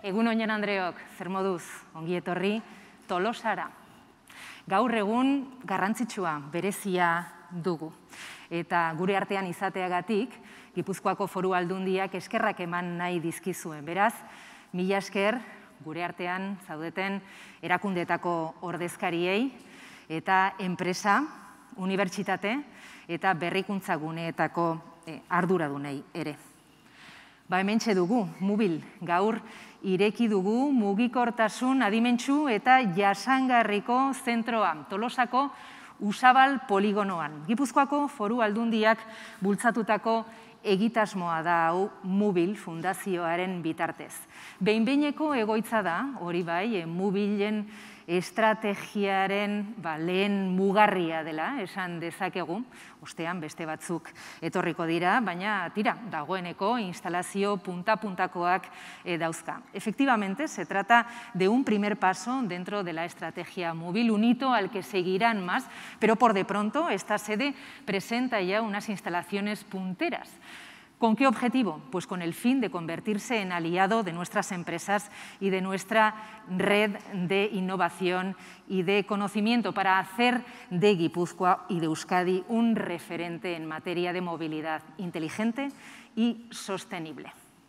Egun oinen Andreok, zer moduz, ongi etorri, Tolosara. Gaur egun garrantzitsua, berezia dugu. Eta gure artean izateagatik, Gipuzkoako Foru Aldundiak eskerrak eman nahi dizkizuen. Beraz, mila esker gure artean zaudeten erakundeetako ordezkariei eta enpresa, unibertsitate eta berrikuntza guneetako arduradunei ere. Hementxe dugu, Mubil, gaur ireki dugu mugikortasun adimentsu eta jasangarriko zentroa, Tolosako Usabal poligonoan. Gipuzkoako Foru Aldundiak bultzatutako egitasmoa da hau Mubil fundazioaren bitartez. Behin-behineko egoitza da, hori bai, Mubilen estrategiaren lehen mugarria dela, esan dezakegu, ostean beste batzuk etorriko dira, baina tira, dagoeneko instalazio punta-puntakoak dauzka. Efectivamente, se trata de un primer paso dentro de la estrategia Mubil, un hito al que seguirán más, pero por de pronto esta sede presenta ya unas instalaciones punteras. ¿Con qué objetivo? Pues con el fin de convertirse en aliado de nuestras empresas y de nuestra red de innovación y de conocimiento para hacer de Guipúzcoa y de Euskadi un referente en materia de movilidad inteligente y sostenible.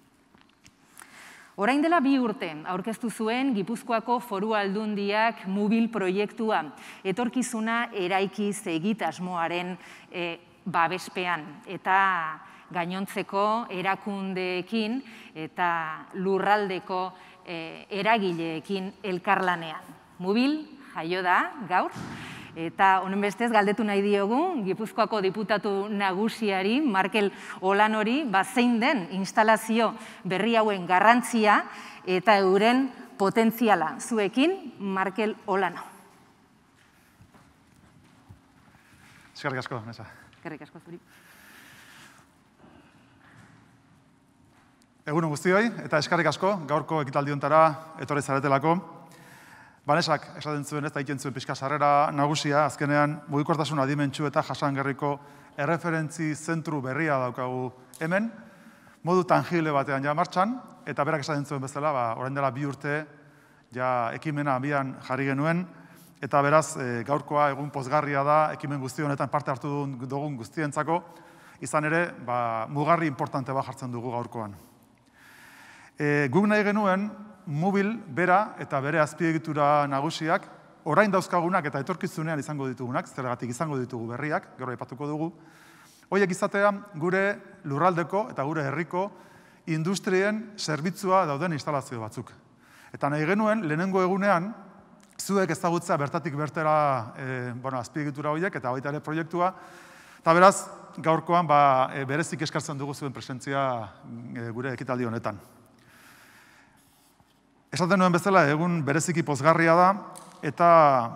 Orain dela 2 urte aurkeztu zuen Gipuzkoako Foru Aldundiak Mubil proiektua, etorkizuna eraikiz egitasmoaren babespean eta gainontzeko erakundeekin eta lurraldeko eragileekin elkarlanean. Mubil jaio da gaur, eta honen bestez galdetu nahi diogu Gipuzkoako diputatu nagusiari, Markel Olanori, zein den instalazio berri hauen garrantzia eta euren potentziala. Zuekin, Markel Olano. Eskerrik asko, Nesa. Eskerrik asko zuri. Egunon guztioi, eta eskerrik asko, gaurko ekitaldi hontara etorri zaretelako. Banesak, esaten zuen ez da egiten zuen pixka sarrera nagusia, azkenean mugikortasun adimentsu eta jasangarriko erreferentzi zentru berria daukagu hemen, modu tangible batean ja martxan, eta berak esaten zuen bezala, orain dela 2 urte ja ekimena abian jarri genuen, eta beraz gaurkoa egun pozgarria da, ekimen guzti honetan parte hartu dugun guztientzako, izan ere, mugarri importante bat jartzen dugu gaurkoan. Guk nahi genuen, Mubil bera eta bere azpiegitura nagusiak, orain dauzkagunak eta etorkizunean izango ditugunak, zergatik izango ditugu berriak, gero aipatuko dugu, horiek izatea gure lurraldeko eta gure herriko industrien zerbitzua dauden instalazio batzuk. Eta nahi genuen, lehenengo egunean, zuek ezagutza bertatik bertera azpiegitura horiek eta baita ere proiektua, eta beraz, gaurkoan berezik eskartzen dugu zuen presentzia gure ekitaldi honetan. Esaten nuen bezala, egun bereziki pozgarria da, eta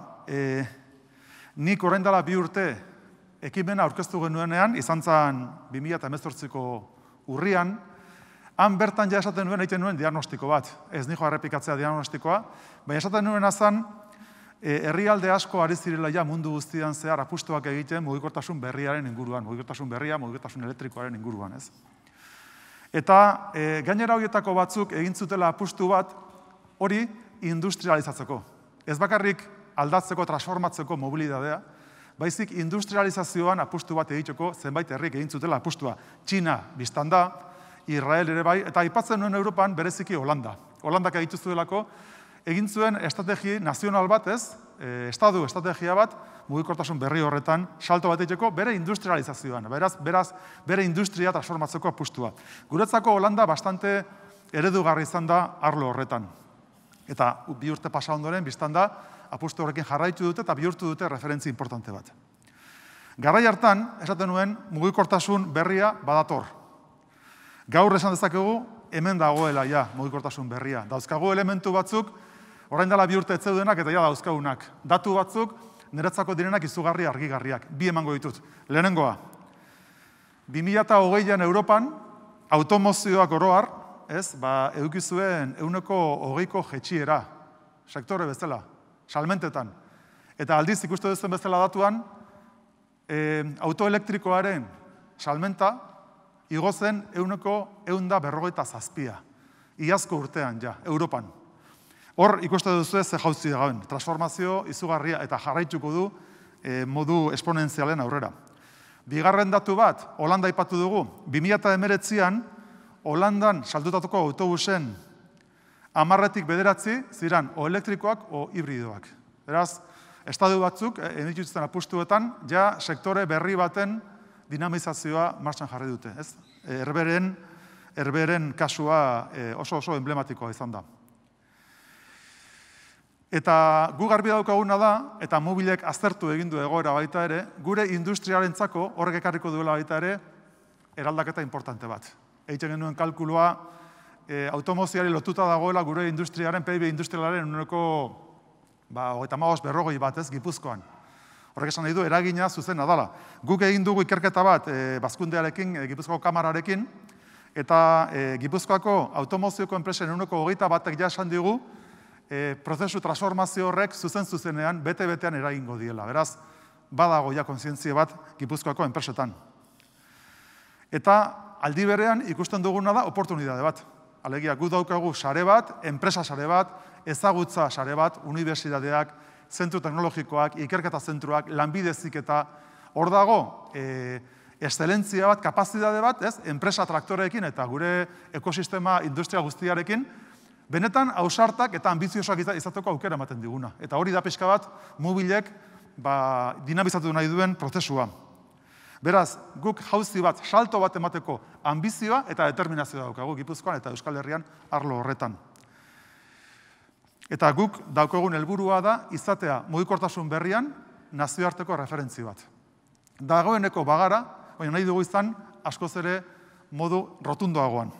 nik orain dela 2 urte ekimena aurkeztu genuenean, izan zen 2018ko urrian, han bertan ja esaten nuen, egiten nuen diagnostiko bat. Ez nijo errepikatzea diagnostikoa, baina esaten nuen azan, herrialde asko ari zirela ja mundu guztian zehar apustuak egiten mugikortasun berriaren inguruan, mugikortasun berria, mugikortasun elektrikoaren inguruan, ez? Eta gainera horietako batzuk egin zutela apustu bat, hori industrializatzeko. Ez bakarrik aldatzeko, transformatzeko mobilidadea, baizik industrializazioan apustu bat egiteko zenbait herrik egin zutela apustua. Txina biztan da, Israel ere bai, eta aipatzen nuen Europan bereziki Holanda. Holandak egitu zuelako, egin zuen estrategi nazional bat ez, estadu estrategia bat, mugikortasun berri horretan, salto bat egiteko bere industrializazioan. Beraz, bere industria transformatzeko apustua. Guretzako Holanda bastante eredugarri izan da arlo horretan. Eta 2 urte pasa ondoren, biztan da, apustu horrekin jarraitu dute eta bihurtu dute referentzi importante bat. Garai hartan, esaten nuen, mugikortasun berria badator. Gaur esan dezakegu, hemen dagoela ja mugikortasun berria. Dauzkagu elementu batzuk, orain dela 2 urte etzeudenak eta ja dauzkagunak. Datu batzuk, niretzako direnak izugarri argigarriak. 2 emango ditut. Lehenengoa, 2020an Europan, automozioak oroar, edukizuen 120ko jetxiera, sektore bezala, salmentetan. Eta aldiz ikustu duzen bezala datuan, autoelektrikoaren salmenta igo zen 147. iazko urtean, Europan. Hor, ikuste duzu ze jauzi dagoen, transformazio izugarria eta jarraituko du modu esponentzialen aurrera. Bigarren datu bat, Holanda aipatu dugu, 2019an, Holandan saldutatuko autobusen 10-tik 9 ziren o elektrikoak o hibridoak. Beraz, estatu batzuk, emititzen apustuetan, sektore berri baten dinamizazioa martxan jarri dute. Herberen kasua oso emblematikoa izan da. Eta gu garbi daukaguna da, eta mobilek aztertu egin du egoera baita ere, gure industriarentzako horrek ekarriko duela baita ere, eraldaketa importante bat. Egiten genuen kalkulua, automozioari lotuta dagoela gure industriaren, PIB industrialaren uneko 35-40 bat ez, Gipuzkoan. Horrek esan nahi du, eragina zuzena dela. Guk egin dugu ikerketa bat Bazkundearekin, Gipuzkoako Kamararekin, eta Gipuzkoako automozioko enpresen uneko 21-ek esan digu, prozesu transformazio horrek zuzenean, bete-betean eragingo diela. Beraz, badago kontzientzia bat Gipuzkoako enpresetan. Eta aldi berean ikusten duguna da oportunitate bat. Alegia, gu daukagu sare bat, enpresa sare bat, ezagutza sare bat, unibertsitateak, zentru teknologikoak, ikerketa zentruak, lanbide heziketa, hor dago, exzelentzia bat, kapazitate bat, enpresa traktoreekin eta gure ekosistema industria guztiarekin, benetan ausartak eta ambiziosoak izateko aukera ematen diguna. Eta hori da pixka bat, mobilek dinamizatu nahi duen prozesua. Beraz, guk jauzi bat, salto bat emateko ambizioa eta determinazioa daukagu Gipuzkoan eta Euskal Herrian arlo horretan. Eta guk daukagun helburua da izatea mugikortasun berrian nazioarteko referentzi bat. Dagoeneko bagara, baina nahi dugu izan askoz ere modu rotundoagoan.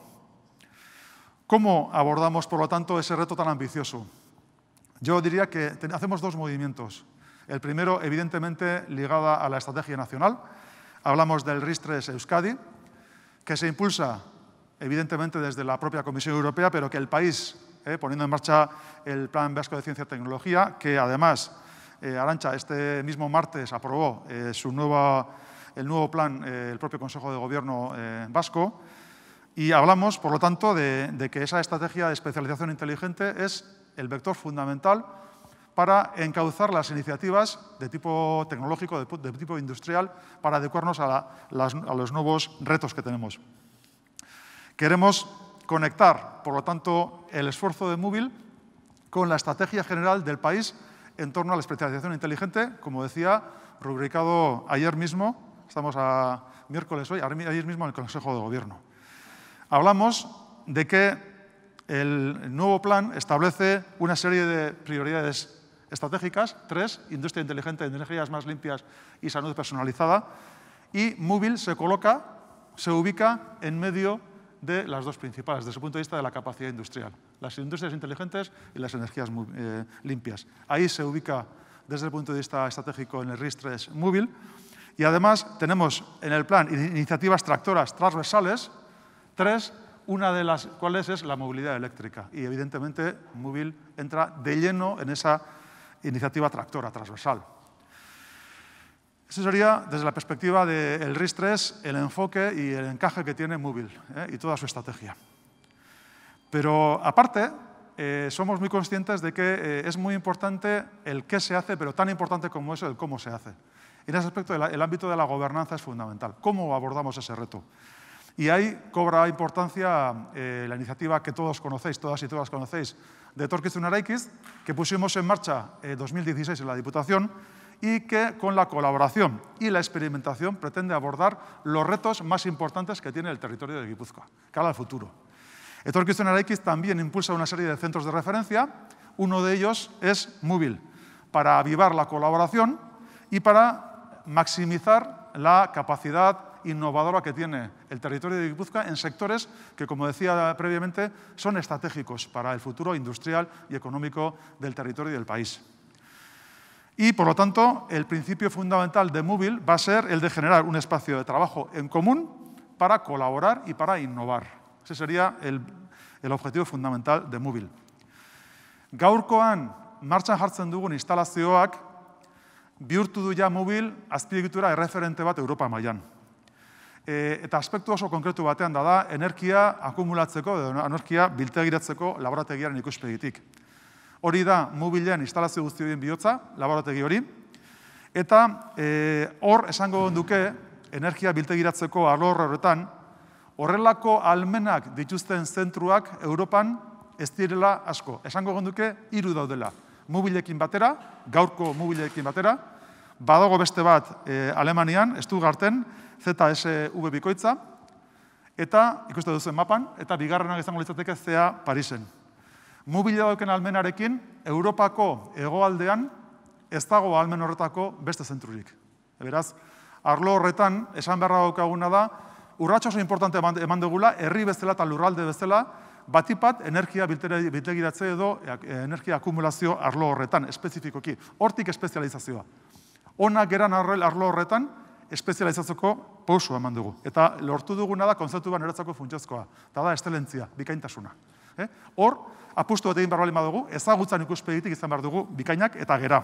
¿Cómo abordamos, por lo tanto, ese reto tan ambicioso? Yo diría que hacemos dos movimientos. El primero, evidentemente, ligado a la estrategia nacional. Hablamos del RIS3 Euskadi, que se impulsa, evidentemente, desde la propia Comisión Europea, pero que el país, poniendo en marcha el Plan Vasco de Ciencia y Tecnología, que además, Arantxa, este mismo martes aprobó el nuevo plan, el propio Consejo de Gobierno vasco. Y hablamos, por lo tanto, de que esa estrategia de especialización inteligente es el vector fundamental para encauzar las iniciativas de tipo tecnológico, de tipo industrial, para adecuarnos a los nuevos retos que tenemos. Queremos conectar, por lo tanto, el esfuerzo de Mobil con la estrategia general del país en torno a la especialización inteligente, como decía, rubricado ayer mismo, estamos a miércoles hoy, ayer mismo en el Consejo de Gobierno. Hablamos de que el nuevo plan establece una serie de prioridades estratégicas, 3, industria inteligente, energías más limpias y salud personalizada, y Mobil se ubica en medio de las dos principales, desde el punto de vista de la capacidad industrial, las industrias inteligentes y las energías limpias. Ahí se ubica, desde el punto de vista estratégico, en el RIS3 Mobil, y además tenemos en el plan iniciativas tractoras transversales, 3, una de las cuales es la movilidad eléctrica. Y evidentemente Mobil entra de lleno en esa iniciativa tractora transversal. Eso sería, desde la perspectiva del RIS3, el enfoque y el encaje que tiene Mobil y toda su estrategia. Pero aparte, somos muy conscientes de que es muy importante el qué se hace, pero tan importante como eso el cómo se hace. En ese aspecto, el ámbito de la gobernanza es fundamental. ¿Cómo abordamos ese reto? Y ahí cobra importancia la iniciativa que todos conocéis, todas y todas conocéis, de Etorkizun Eraikiz, que pusimos en marcha en 2016 en la Diputación y que con la colaboración y la experimentación pretende abordar los retos más importantes que tiene el territorio de Gipuzkoa, cara al futuro. Etorkizun Eraikiz también impulsa una serie de centros de referencia. Uno de ellos es Mobil, para avivar la colaboración y para maximizar la capacidad innovadora que tiene el territorio de Gipuzkoa en sectores que, como decía previamente, son estratégicos para el futuro industrial y económico del territorio y del país. Y, por lo tanto, el principio fundamental de Mobil va a ser el de generar un espacio de trabajo en común para colaborar y para innovar. Ese sería el objetivo fundamental de Mobil. Gaurkoan martxan jartzen dugun instalazioak bihurtu du ja Mobil azpiegitura erreferente bat Europa mailan. Eta aspektu oso konkretu batean da energia akumulatzeko edo energia biltegiratzeko laborategiaren ikuspegitik. Hori da mobilen instalazio guzti horien bihotza, laborategi hori, eta hor esango duke energia biltegiratzeko arlo horretan horrelako almenak dituzten zentruak Europan ez direla asko. Esango duke 3 daudela. Mobilekin batera, gaurko mobilekin batera, badago beste bat Alemanian, Stuttgarten, ZSV bikoitza, eta ikuste duzen mapan, eta bigarrenak izango litzateke CA Parisen. Mobile dauken almenarekin, Europako hegoaldean ez dago almen horretako beste zentrurik. Beraz, arlo horretan, esan beharra daukaguna da, urrats oso importante eman dugula, herri bezala eta lurralde bezala, batipat energia biltegiratze edo energia akumulazio arlo horretan, espezifikoki. Hortik espezializazioa. Onak geran arlo horretan, espezializatzeko pausua eman dugu. Eta lortu duguna da kontzeptu bat niretzako funtsezkoa. Eta da, estelentzia, bikaintasuna. Hor, apustu bat egin behar bali badugu, ezagutzan ikuspegitik izan behar dugu bikainak eta gera.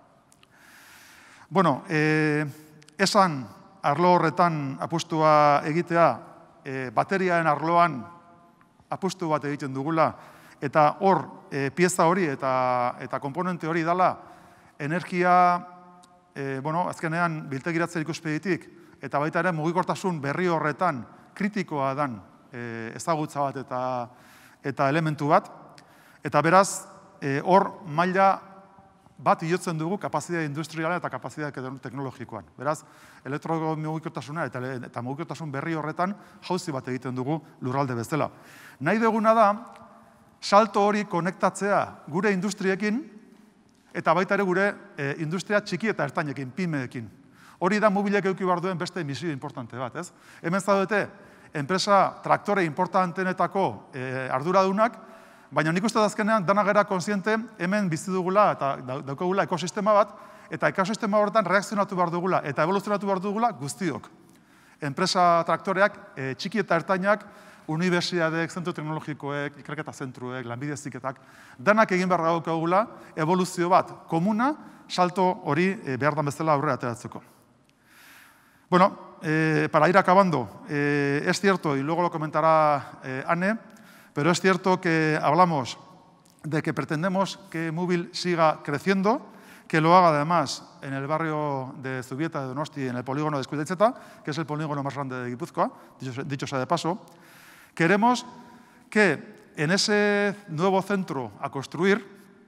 Bueno, esan arlo horretan apustua egitea, bateriaen arloan apustu bat egiten dugula, eta hor, pieza hori eta komponente hori dela, energia azkenean biltegiratze ikuspegitik, eta baita ere mugikortasun berri horretan kritikoa dan ezagutza bat eta elementu bat, eta beraz, hor maila bat iotzen dugu kapazitate industriala eta kapazitate teknologikoan. Beraz, elektromugikortasuna eta mugikortasun berri horretan jauzi bat egiten dugu lurralde bezala. Nahi duguna da, salto hori konektatzea gure industriekin, eta baita ere gure industria txiki eta ertainekin, pymeekin. Hori da mobilek eduki behar duen beste emisio importante bat, ez? Hemen zaudete, enpresa traktore importantenetako arduradunak, baina nik uste azkenean dana gara konsiente hemen bizi dugula eta daukagula ekosistema bat, eta ekosistema horretan reakzionatu behar dugula eta evoluzionatu behar dugula guztiok. Enpresa traktoreak txiki eta ertainak, unibertsitateek, zentru teknologikoek, ikerketa zentruek, lanbide heziketak, danak egin behar daukagula evoluzio bat komuna, salto hori behar dan bezala aurrera ateratzeko. Bueno, para ir acabando, es cierto, y luego lo comentará Anne, pero es cierto que hablamos de que pretendemos que Mobil siga creciendo, que lo haga además en el barrio de Zubieta de Donosti, en el polígono de Eskuidetzeta, que es el polígono más grande de Guipúzcoa, dicho sea de paso. Queremos que en ese nuevo centro a construir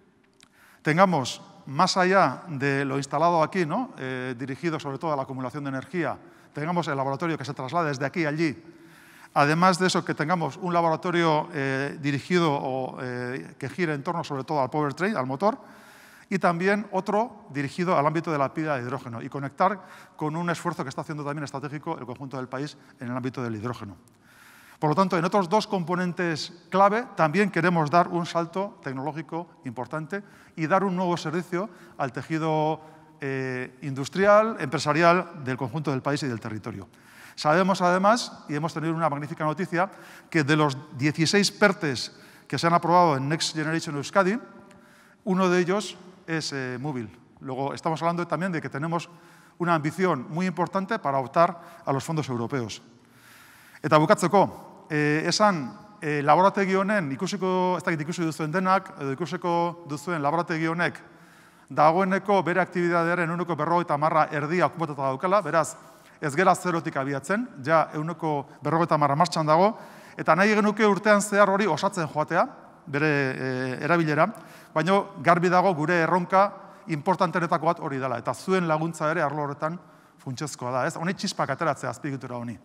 tengamos, más allá de lo instalado aquí, ¿no? Dirigido sobre todo a la acumulación de energía, tengamos el laboratorio que se traslade desde aquí a allí. Además de eso, que tengamos un laboratorio dirigido o que gire en torno sobre todo al powertrain, al motor, y también otro dirigido al ámbito de la pila de hidrógeno y conectar con un esfuerzo que está haciendo también estratégico el conjunto del país en el ámbito del hidrógeno. Por lo tanto, en otros dos componentes clave también queremos dar un salto tecnológico importante y dar un nuevo servicio al tejido industrial, empresarial del conjunto del país y del territorio. Sabemos además, y hemos tenido una magnífica noticia, que de los 16 PERTEs que se han aprobado en Next Generation Euskadi, uno de ellos es Mobil. Luego estamos hablando también de que tenemos una ambición muy importante para optar a los fondos europeos. Eta bukatzeko, esan laborategi honen ikusiko, ez dakit ikusi duzuen denak, edo ikusiko duzuen laborategi honek dagoeneko bere aktibidadearen 50% erdia okupatuta daukala, beraz, ez gera zerotik abiatzen, ja 50% martxan dago, eta nahi genuke urtean zehar hori osatzen joatea, bere erabilera, baina garbi dago gure erronka importantenetako bat hori dela, eta zuen laguntza ere arlo horretan funtsezkoa da, ez? Honi txispak ateratzea azpiegitura honi.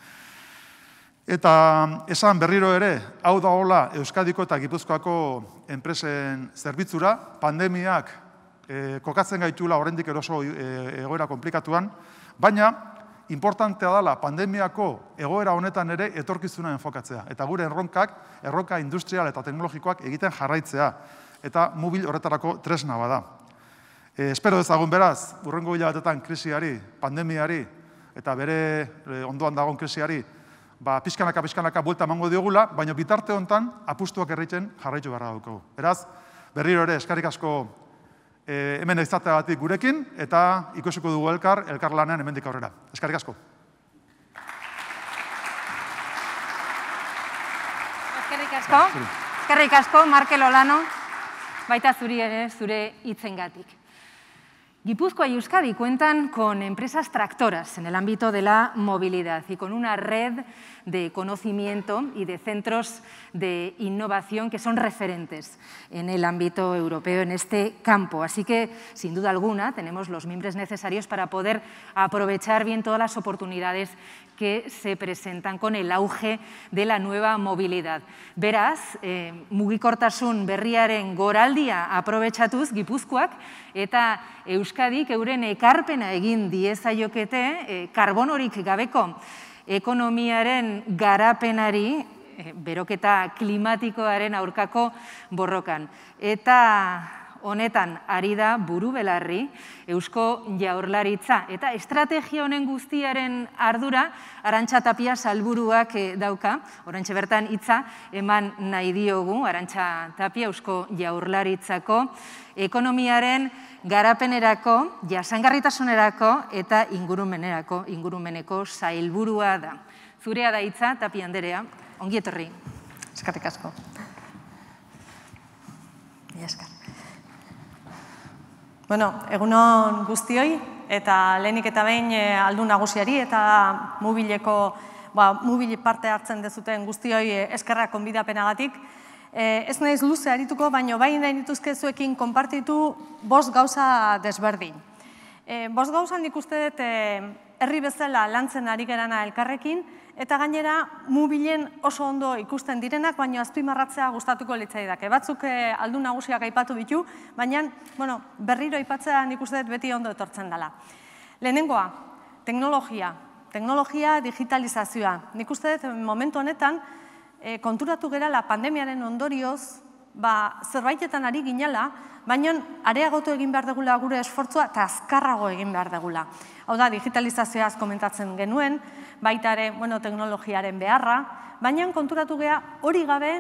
Eta esan berriro ere, hau da hola Euskadiko eta Gipuzkoako enpresen zerbitzura, pandemiak kokatzen gaitula oraindik eroso egoera komplikatuan, baina importantea dela pandemiako egoera honetan ere etorkizuna enfokatzea. Eta gure erronka industrial eta teknologikoak egiten jarraitzea. Eta Mobil horretarako tresna bada. Espero dezagun beraz, hurrengo hilabetetan krisiari, pandemiari eta bere ondoan dagoen krisiari, pixkanaka buelta emango diogula, baina bitarte honetan apustuak egiten jarraitu beharra daukagu. Beraz, berriro ere eskerrik asko hemen izateagatik gurekin, eta ikusiko dugu elkar lanean hemendik aurrera. Eskerrik asko. Eskerrik asko, Markel Olano, baita zuri ere, zure hitzengatik. Guipúzcoa y Euskadi cuentan con empresas tractoras en el ámbito de la movilidad y con una red de conocimiento y de centros de innovación que son referentes en el ámbito europeo en este campo. Así que, sin duda alguna, tenemos los mimbres necesarios para poder aprovechar bien todas las oportunidades que se presentan con el auge de la nueva movilidad. Beraz, mugikortasun berriaren goraldia aprobetxatuz Gipuzkoak eta Euskadik euren ekarpena egin diezaiokete karbonorik gabeko ekonomiaren garapenari, beroketa klimatikoaren aurkako borrokan. Eta honetan ari da buru belarri Eusko Jaurlaritza. Eta estrategia honen guztiaren ardura Arantxa Tapia sailburuak dauka. Oraintxe bertan hitza eman nahi diogu Arantxa Tapia Eusko Jaurlaritzako ekonomiaren garapenerako, jasangarritasunerako eta ingurumeneko sailburua da. Zurea da hitza, Tapia anderea, ongi etorri. Eskerrik asko. Esker. Bueno, egunon guztioi, eta lehenik eta behin aldun nagusiari eta mubil parte hartzen dezuten guztioi eskerrak konbidapenagatik. Ez naiz luze arituko, baina bai nahi dituzke zuekin konpartitu 5 gauza desberdin. 5 gauza nik uste dut herri bezala lantzen ari gerana elkarrekin, eta gainera mubilen oso ondo ikusten direnak, baina azpimarratzea gustatuko litzaidake. Batzuk aldun nagusiak aipatu ditu, baina berriro aipatzea nik uste dut beti ondo etortzen dela. Lehenengoa, teknologia digitalizazioa. Nik uste dut momentu honetan konturatu gerala pandemiaren ondorioz, zerbaitetan ari ginela, baina areagotu egin behar degula gure esfortzua eta azkarrago egin behar degula. Hau da, digitalizazioaz komentatzen genuen, baita ere teknologiaren beharra, baina konturatu gea hori gabe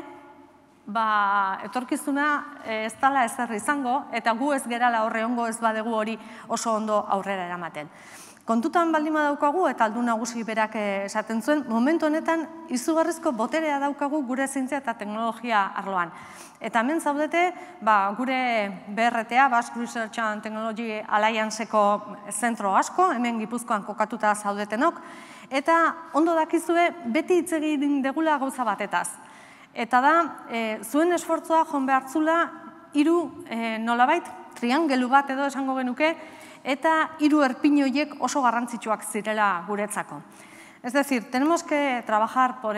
etorkizuna ez dela ezer izango, eta gu ez gerala horre ongo ez badegu hori oso ondo aurrera eramaten. Kontutan baldin badaukagu, eta aldun nagusi berak esaten zuen, momentu honetan izugarrizko boterea daukagu gure zientzia eta teknologia arloan. Eta hemen zaudete, gure BRTA, Basque Research and Technology Allianceko zentro asko, hemen Gipuzkoan kokatuta zaudetenok, eta ondo dakizue beti hitz egin degula gauza batetaz. Eta da, zuen esfortzua joan behartzula 3 nolabait triangelu bat edo esango genuke, eta 3 erpin horiek oso garrantzitsuak zirela guretzako. Es decir, tenemos que trabajar por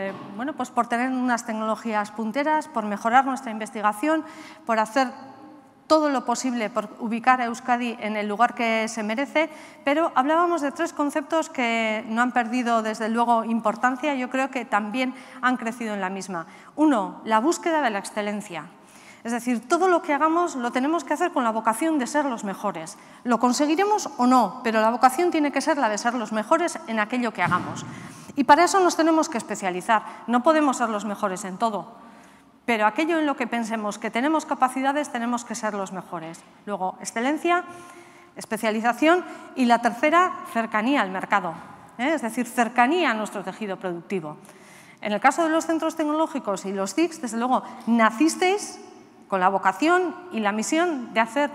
tener unas tecnologías punteras, por mejorar nuestra investigación, por hacer todo lo posible por ubicar a Euskadi en el lugar que se merece, pero hablábamos de 3 conceptos que no han perdido desde luego importancia, yo creo que también han crecido en la misma. 1, la búsqueda de la excelencia. Es decir, todo lo que hagamos lo tenemos que hacer con la vocación de ser los mejores. Lo conseguiremos o no, pero la vocación tiene que ser la de ser los mejores en aquello que hagamos. Y para eso nos tenemos que especializar. No podemos ser los mejores en todo, pero aquello en lo que pensemos que tenemos capacidades tenemos que ser los mejores. Luego, excelencia, especialización y la tercera, cercanía al mercado. Es decir, cercanía a nuestro tejido productivo. En el caso de los centros tecnológicos y los TICs, desde luego, nacisteis con la vocación y la misión de hacer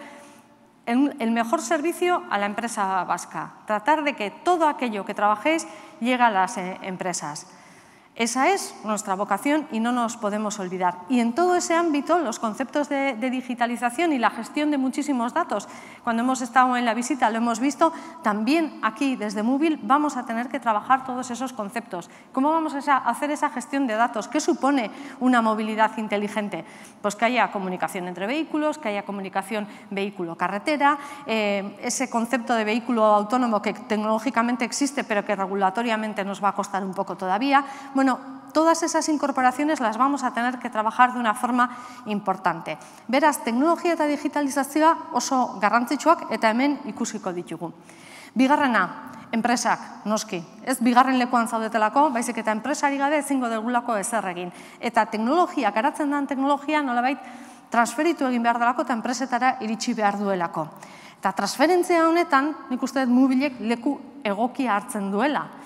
el mejor servicio a la empresa vasca. Tratar de que todo aquello que trabajéis llegue a las empresas. Esa es nuestra vocación y no nos podemos olvidar. Y en todo ese ámbito, los conceptos de digitalización y la gestión de muchísimos datos, cuando hemos estado en la visita lo hemos visto, también aquí desde Mubil vamos a tener que trabajar todos esos conceptos. ¿Cómo vamos a hacer esa gestión de datos? ¿Qué supone una movilidad inteligente? Pues que haya comunicación entre vehículos, que haya comunicación vehículo-carretera, ese concepto de vehículo autónomo que tecnológicamente existe pero que regulatoriamente nos va a costar un poco todavía. Bueno, todas esas incorporaciones las vamos a tener que trabajar de una forma importante. Beraz, teknologia eta digitalizazioa oso garrantzitsuak eta hemen ikusiko ditugu. Bigarrena, enpresak, noski. Ez bigarren lekuan zaudetelako, baizik eta enpresari gabe ezingo degulako ezer egin. Eta teknologia, garatzen den teknologia nolabait transferitu egin behar delako eta enpresetara iritsi behar duelako. Eta transferentzia honetan, nik uste dut Mubilek leku egokia hartzen duela.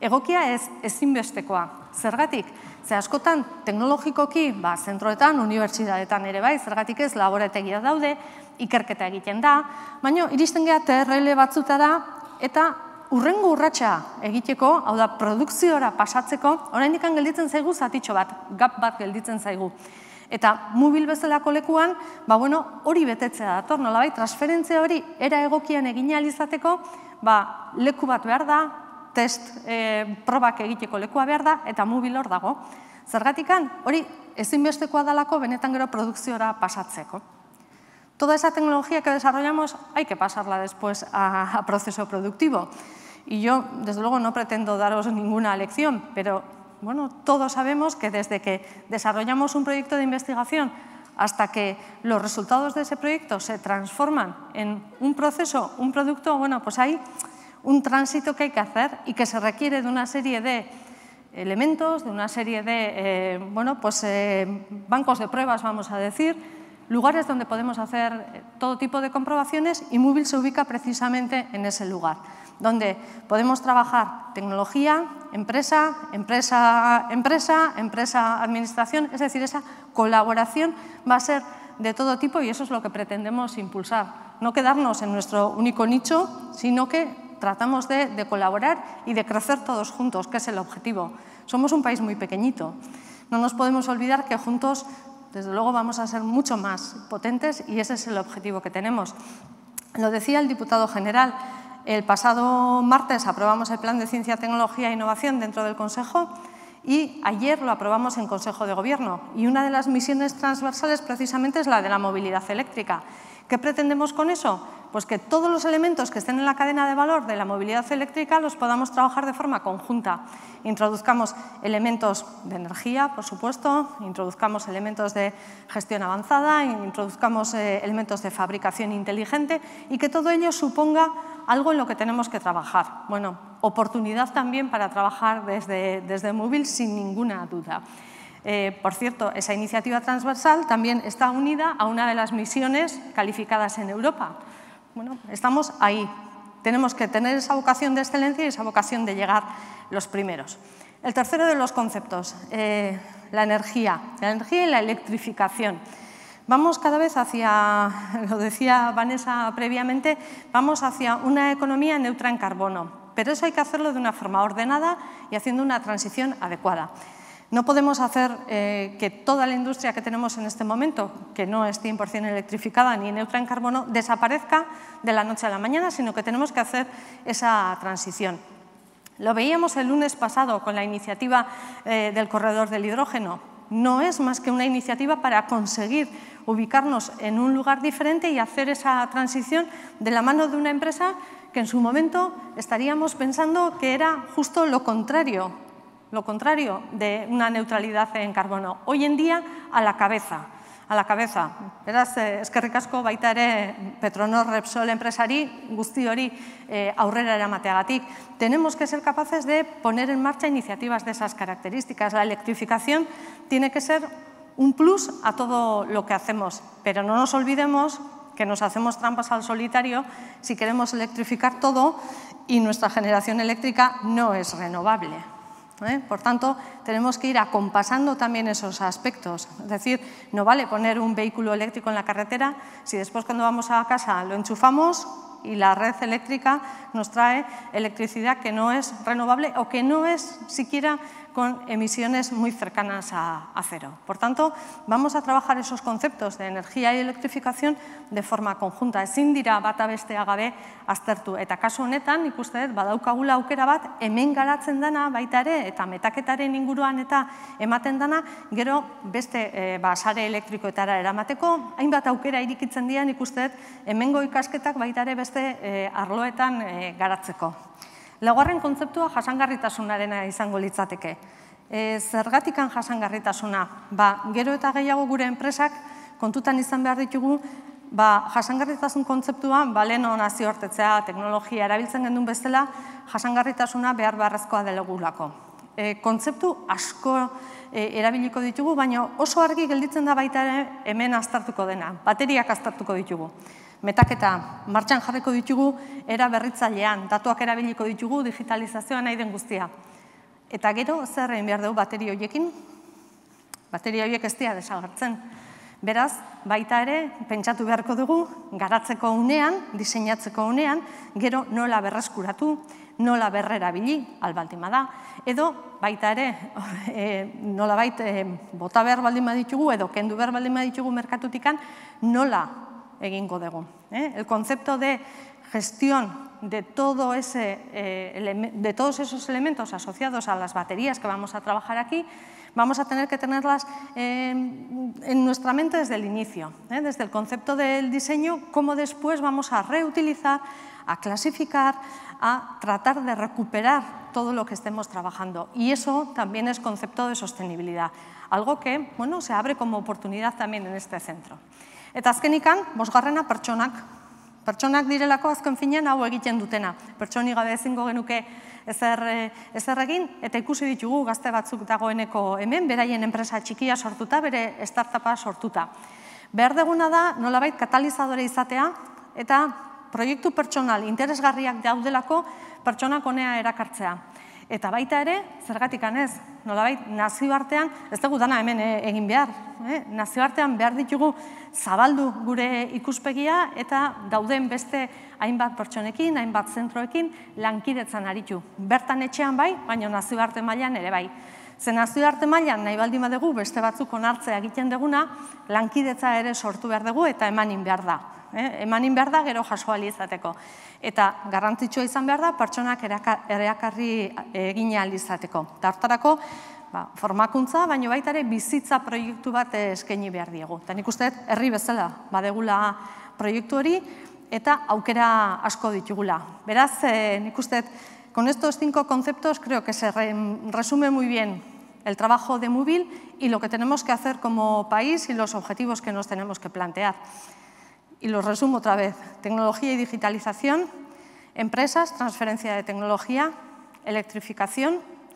egokia ez ezinbestekoa. Zergatik? Ze askotan teknologikoki zentroetan, unibertsitateetan ere bai, zergatik ez laborategia daude, ikerketa egiten da, baina iristen geha TRL batzutara eta urrengo urratsa egiteko, hau da, produkziora pasatzeko, oraindik gelditzen zaigu zatitxo bat, gap bat gelditzen zaigu. Eta mobil bezalako lekuan, hori betetzea dator, nolabait, transferentzia hori era egokian egin ahal izateko, leku bat behar da, test probak egiteko lekua behar da, eta mobil hor dago. Zergatikan, hori ezinbestekoa dalako benetan gero produkziora pasatzeko. Toda esa tecnología que desarrollamos hay que pasarla después a proceso productivo. Y yo, desde luego, no pretendo daros ninguna lección, pero todos sabemos que desde que desarrollamos un proyecto de investigación hasta que los resultados de ese proyecto se transforman en un proceso, un producto, pues hay un tránsito que hay que hacer y que se requiere de una serie de elementos, de una serie de bancos de pruebas, vamos a decir, lugares donde podemos hacer todo tipo de comprobaciones, y Moovil se ubica precisamente en ese lugar, donde podemos trabajar tecnología, empresa, administración, es decir, esa colaboración va a ser de todo tipo y eso es lo que pretendemos impulsar. No quedarnos en nuestro único nicho, sino que tratamos de colaborar y de crecer todos juntos, que es el objetivo. Somos un país muy pequeñito. No nos podemos olvidar que juntos, desde luego, vamos a ser mucho más potentes y ese es el objetivo que tenemos. Lo decía el diputado general. El pasado martes aprobamos el Plan de Ciencia, Tecnología e Innovación dentro del Consejo y ayer lo aprobamos en Consejo de Gobierno. Y una de las misiones transversales precisamente es la de la movilidad eléctrica. ¿Qué pretendemos con eso? Pues que todos los elementos que estén en la cadena de valor de la movilidad eléctrica los podamos trabajar de forma conjunta. Introduzcamos elementos de energía, por supuesto, introduzcamos elementos de gestión avanzada, introduzcamos elementos de fabricación inteligente y que todo ello suponga algo en lo que tenemos que trabajar. Oportunidad también para trabajar desde Moovil sin ninguna duda. Por cierto, esa iniciativa transversal también está unida a una de las misiones calificadas en Europa. Estamos ahí. Tenemos que tener esa vocación de excelencia y esa vocación de llegar los primeros. El tercero de los conceptos, la energía y la electrificación. Vamos cada vez hacia, lo decía Vanessa previamente, vamos hacia una economía neutra en carbono, pero eso hay que hacerlo de una forma ordenada y haciendo una transición adecuada. No podemos hacer que toda la industria que tenemos en este momento, que no es 100% electrificada ni neutra en carbono, desaparezca de la noche a la mañana, sino que tenemos que hacer esa transición. Lo veíamos el lunes pasado con la iniciativa del corredor del hidrógeno. No es más que una iniciativa para conseguir ubicarnos en un lugar diferente y hacer esa transición de la mano de una empresa que en su momento estaríamos pensando que era justo lo contrario de una neutralidad en carbono. Hoy en día, a la cabeza. Beraz, eskerrik asko baita ere Petronor Repsol enpresari guzti hori aurrera eramateagatik. Tenemos que ser capaces de poner en marcha iniciativas de esas características. La electrificación tiene que ser un plus a todo lo que hacemos, pero no nos olvidemos que nos hacemos trampas al solitario si queremos electrificar todo y nuestra generación eléctrica no es renovable. Por tanto, tenemos que ir acompasando también esos aspectos. Es decir, no vale poner un vehículo eléctrico en la carretera si después cuando vamos a casa lo enchufamos y la red eléctrica nos trae electricidad que no es renovable o que no es siquiera con emisiones muy cercanas a cero. Por tanto, vamos a trabajar esos conceptos de energía y electrificación de forma conjunta. Ezin dira bata bestea gabe aztertu. Eta kasu honetan, nik uste dut, badaukagula aukera bat, hemen garatzen dana baita ere, eta metaketaren inguruan eta ematen dana, gero beste sare elektrikoetara eramateko, hainbat aukera irikitzen dira, nik uste dut, hemengo ikasketak baita ere beste arloetan garatzeko. Laugarren kontzeptua jasangarritasunarena izango litzateke. Zergatikan jasangarritasuna? Gero eta gehiago gure enpresak kontutan izan behar ditugu, jasangarritasun kontzeptua, leheno nazioartetzea, teknologia erabiltzen gendun bezala, jasangarritasuna behar beharrezkoa delegulako. Kontzeptu asko erabiliko ditugu, baina oso argi gelditzen da baita ere hemen aztertuko dena, bateriak aztertuko ditugu. Metaketa martxan jarriko ditugu era berritzailean, datuak erabiliko ditugu digitalizazioa nahi den guztia. Eta gero, zer egin behar dugu bateria horiekin? Bateria horiek ez dira desagertzen. Beraz, baita ere, pentsatu beharko dugu, garatzeko unean, diseinatzeko unean, gero nola berreskuratu, nola berrerabili, albaldin bada, edo baita ere, nolabait bota behar baldin baditugu, edo kendu behar baldin baditugu merkatutikan, nola egingo dugu. El concepto de gestión de todos esos elementos asociados a las baterías que vamos a trabajar aquí, vamos a tener que tenerlas en nuestra mente desde el inicio, desde el concepto del diseño, cómo después vamos a reutilizar, a clasificar, a tratar de recuperar todo lo que estemos trabajando. Y eso también es concepto de sostenibilidad, algo que se abre como oportunidad también en este centro. Eta azkenikan, bosgarrena pertsonak. Pertsonak direlako azken finean hau egiten dutena. Pertsoni gabe ezingo genuke ezer egin, eta ikusi ditugu gazte batzuk dagoeneko hemen, beraien enpresa txikia sortuta, bere startupa sortuta. Behar deguna da nolabait katalizadore izatea, eta proiektu pertsonal interesgarriak daudelako pertsonak honea erakartzea. Eta baita ere, zergatik ez, nolabait nazioartean, ez dugu dana hemen egin behar, nazioartean behar ditugu zabaldu gure ikuspegia eta dauden beste hainbat pertsonekin, hainbat zentroekin lankidetzan aritu. Bertan etxean bai, baina nazioarte mailan ere bai. Ze nazioarte mailan nahi baldin badugu beste batzuk onartzea egiten duguna, lankidetza ere sortu behar dugu eta emanin behar da. Emanin behar da gero jaso ahal izateko. Eta garrantzitsua izan behar da pertsonak erakarri egin ahal izateko. Eta hortarako formakuntza, baina baita ere bizitza proiektu bat eskaini behar diegu. Eta nik uste herri bezala badegula proiektu hori eta aukera asko ditugula. Beraz, nik uste con estos 5 conceptos creo que se resume muy bien el trabajo de Mubil y lo que tenemos que hacer como país y los objetivos que nos tenemos que plantear. Y los resumo otra vez. Tecnología y digitalización, empresas, transferencia de tecnología, electrificación,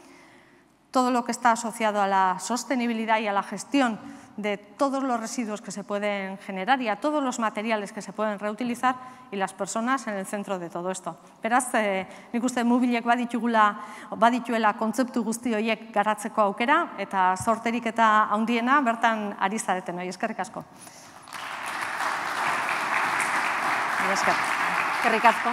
todo lo que está asociado a la sostenibilidad y a la gestión de todos los residuos que se pueden generar y a todos los materiales que se pueden reutilizar y las personas en el centro de todo esto. Beraz, nik uste Mubilek badituela kontzeptu guzti horiek garatzeko aukera eta zorterik eta handiena bertan ari zareten hori. Eskerrik asko. Eskerrik asko.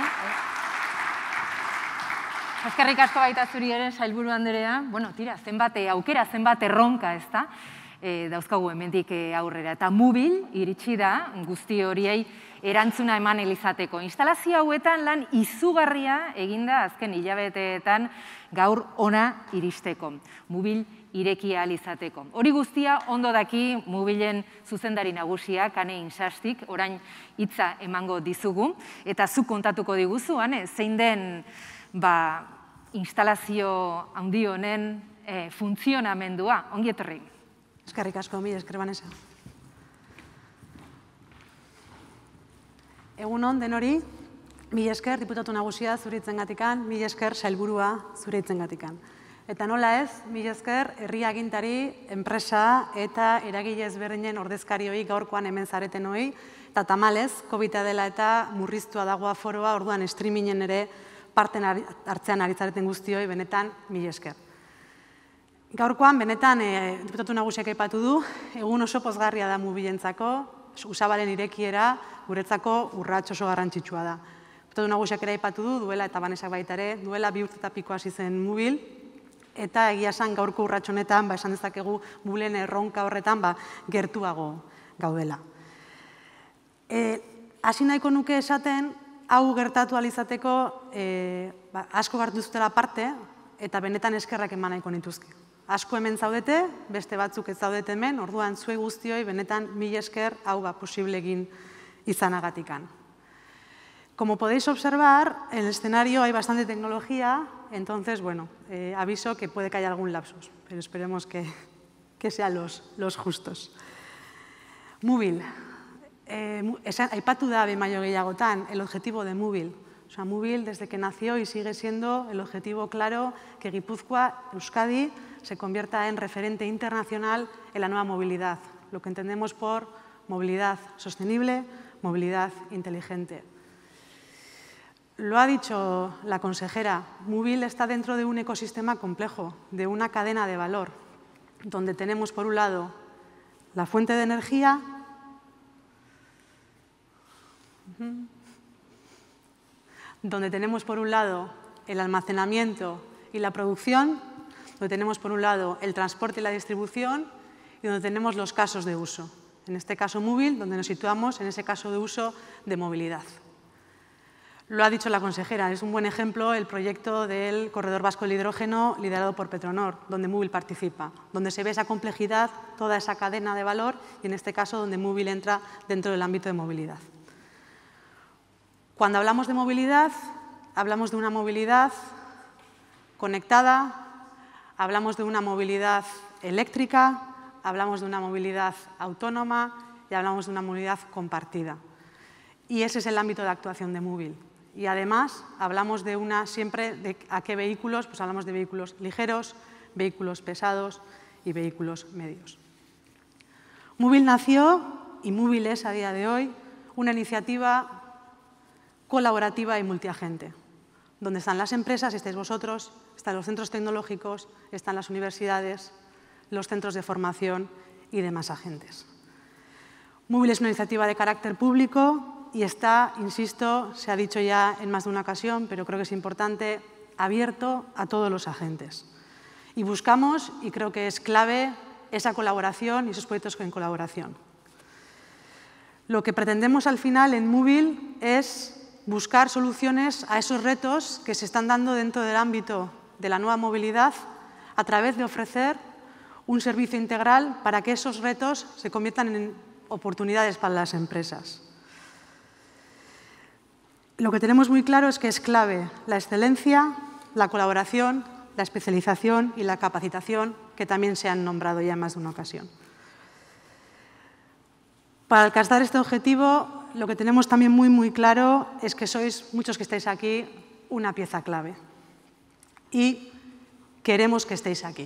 Eskerrik asko baita zuri ere, sailburu anderea. Tira, zenbat aukera, zenbat erronka, ez da? Dauzkagu hemendik aurrera. Eta Mubil iritsi da guzti horiei erantzuna eman izateko. Instalazio hauetan lan izugarria eginda azken hilabeteetan gaur ona iristeko. Mubil ireki ahal izateko. Hori guztia ondo daki Mubilen zuzendari nagusia, Kane Insastik, orain hitza emango dizugu, eta zuk kontatuko diguzu, zein den instalazio handi honen funtzionamendua. Ongi etorri. Eskerrik asko, mila esker Vanessa. Egun on denori, mila esker diputatu nagusia zure hitzengatikan, mila esker sailburua zure hitzengatikan. Eta nola ez, mila esker herri agintari, enpresa eta eragile ezberdinen ordezkarioi gaurkoan hemen zareten hoi, eta tamalez, COVID-a dela eta murriztua dago aforoa, orduan streamingen ere parten hartzean ari zareten guztioi, benetan mila esker. Gaurkoan, benetan, diputatu nagusiak aipatu du, egun oso pozgarria da Mubilentzako, Usabalen irekiera guretzako urrats oso garrantzitsua da. Diputatu nagusiak ere aipatu du, duela eta Vanesak baita ere, duela 2 urte eta piko hasi zen Mubil, eta egia esan gaurko urrats honetan, esan dezakegu Mubilen erronka horretan gertuago gaudela. Hasi nahiko nuke esaten, hau gertatu ahal izateko asko hartu zutela parte, eta benetan eskerrak eman nahiko nituzke. Asko hemen zaudete, beste batzuk ez zaudete hemen, orduan zuei guztioi benetan mila esker hau posible egin izanagatikan. Como podéis observar, en el escenario hay bastante tecnología, entonces, bueno, aviso que puede que haya algún lapsus, pero esperemos que sean los justos. Mubil. Aipatu da behin baino gehiagotan el objetivo de Mubil. O sea, Mubil, desde que nació y sigue siendo el objetivo claro que Guipúzcoa, Euskadi, se convierta en referente internacional en la nueva movilidad, lo que entendemos por movilidad sostenible, movilidad inteligente. Lo ha dicho la consejera, Movil está dentro de un ecosistema complejo, de una cadena de valor, donde tenemos, por un lado, la fuente de energía, donde tenemos, por un lado, el almacenamiento y la producción, donde tenemos, por un lado, el transporte y la distribución, y donde tenemos los casos de uso. En este caso, Movil, donde nos situamos en ese caso de uso de movilidad. Lo ha dicho la consejera, es un buen ejemplo el proyecto del Corredor Vasco del Hidrógeno liderado por Petronor, donde Movil participa, donde se ve esa complejidad, toda esa cadena de valor y en este caso donde Movil entra dentro del ámbito de movilidad. Cuando hablamos de movilidad, hablamos de una movilidad conectada, hablamos de una movilidad eléctrica, hablamos de una movilidad autónoma y hablamos de una movilidad compartida. Y ese es el ámbito de actuación de Movil. Y además hablamos de siempre de a qué vehículos, pues hablamos de vehículos ligeros, vehículos pesados y vehículos medios. Movil nació, y Movil es a día de hoy, una iniciativa colaborativa y multiagente, donde están las empresas, estáis vosotros, están los centros tecnológicos, están las universidades, los centros de formación y demás agentes. Movil es una iniciativa de carácter público y está, insisto, se ha dicho ya en más de una ocasión, pero creo que es importante, abierto a todos los agentes. Y buscamos, y creo que es clave, esa colaboración y esos proyectos en colaboración. Lo que pretendemos al final en Movil es buscar soluciones a esos retos que se están dando dentro del ámbito de la nueva movilidad a través de ofrecer un servicio integral para que esos retos se conviertan en oportunidades para las empresas. Lo que tenemos muy claro es que es clave la excelencia, la colaboración, la especialización y la capacitación, que también se han nombrado ya en más de una ocasión. Para alcanzar este objetivo, lo que tenemos también muy claro es que sois, muchos que estáis aquí, una pieza clave. Y queremos que estéis aquí.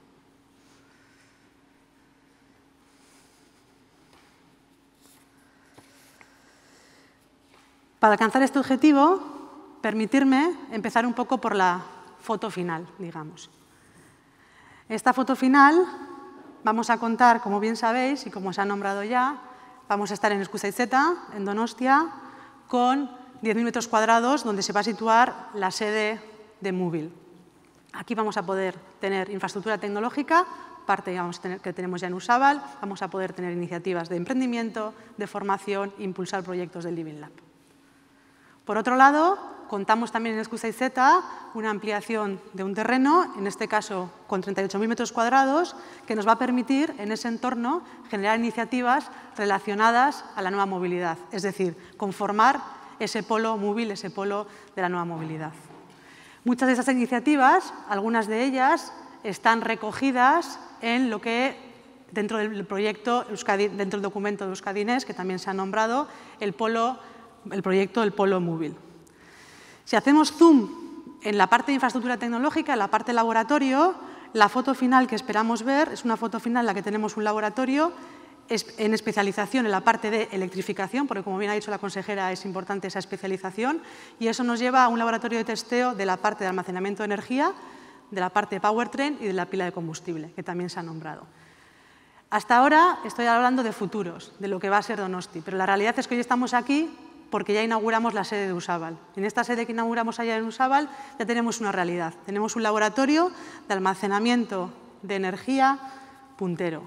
Para alcanzar este objetivo, permitirme empezar un poco por la foto final, digamos. Esta foto final vamos a contar, como bien sabéis y como se ha nombrado ya, vamos a estar en Eskuzaizeta, en Donostia, con 10.000 metros cuadrados donde se va a situar la sede de Movil. Aquí vamos a poder tener infraestructura tecnológica, parte que tenemos ya en Usabal, vamos a poder tener iniciativas de emprendimiento, de formación e impulsar proyectos del Living Lab. Por otro lado, contamos también en Eskuzaizeta una ampliación de un terreno, en este caso con 38.000 metros cuadrados, que nos va a permitir en ese entorno generar iniciativas relacionadas a la nueva movilidad, es decir, conformar ese polo Movil, ese polo de la nueva movilidad. Muchas de esas iniciativas, algunas de ellas, están recogidas en lo que dentro del proyecto, dentro del documento de Euskadi Next, que también se ha nombrado, el proyecto del polo Movil. Si hacemos zoom en la parte de infraestructura tecnológica, en la parte de laboratorio, la foto final que esperamos ver es una foto final en la que tenemos un laboratorio en especialización en la parte de electrificación, porque como bien ha dicho la consejera es importante esa especialización, y eso nos lleva a un laboratorio de testeo de la parte de almacenamiento de energía, de la parte de powertrain y de la pila de combustible, que también se ha nombrado. Hasta ahora estoy hablando de futuros, de lo que va a ser Donosti, pero la realidad es que hoy estamos aquí porque ya inauguramos la sede de Usabal. En esta sede que inauguramos allá en Usabal ya tenemos una realidad. Tenemos un laboratorio de almacenamiento de energía puntero.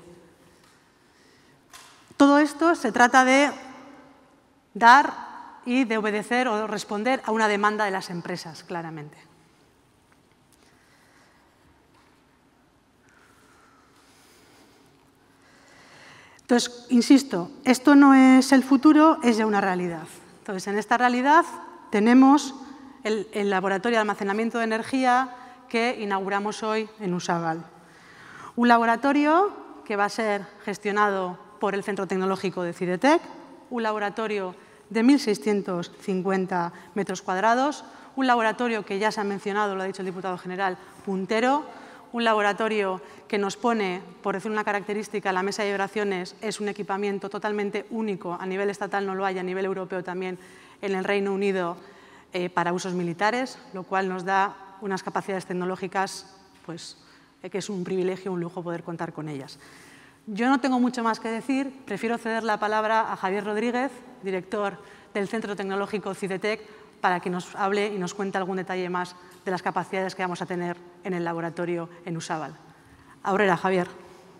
Todo esto se trata de dar y de obedecer o responder a una demanda de las empresas, claramente. Entonces, insisto, esto no es el futuro, es ya una realidad. Entonces, en esta realidad tenemos el laboratorio de almacenamiento de energía que inauguramos hoy en Usabal. Un laboratorio que va a ser gestionado por el Centro Tecnológico de Cidetec, un laboratorio de 1.650 metros cuadrados, un laboratorio que ya se ha mencionado, lo ha dicho el diputado general, puntero, un laboratorio que nos pone, por decir una característica, la mesa de vibraciones es un equipamiento totalmente único, a nivel estatal no lo hay, a nivel europeo también en el Reino Unido para usos militares, lo cual nos da unas capacidades tecnológicas pues, que es un privilegio, un lujo poder contar con ellas. Yo no tengo mucho más que decir, prefiero ceder la palabra a Javier Rodríguez, director del Centro Tecnológico CIDETEC, para que nos hable y nos cuente algún detalle más de las capacidades que vamos a tener en el laboratorio en Usabal. Aurrera, Javier.